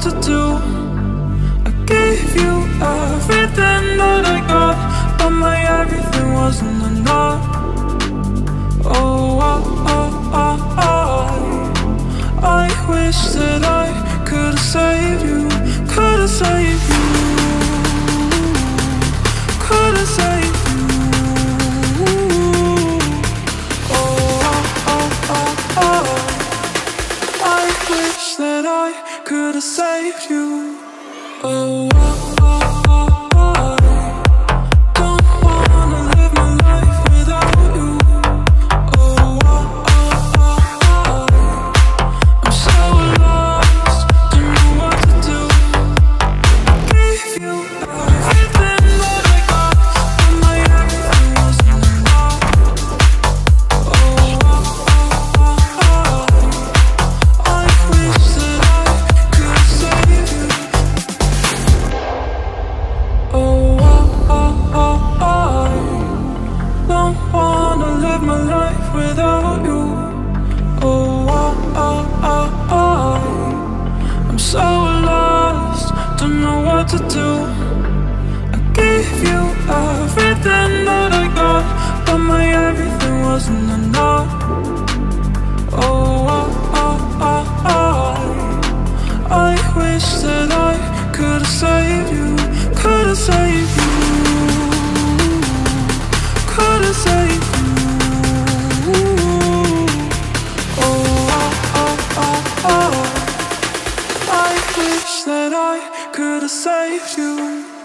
to do. I gave you everything that I got, but my everything wasn't enough. I wish that I could've saved you, could've saved you, could've saved you. I wish that I could've saved you. So lost, don't know what to do. I gave you everything that I got, but my everything wasn't enough. I wish that I could've saved you, could've saved you, could've saved you. I wish that I could've saved you.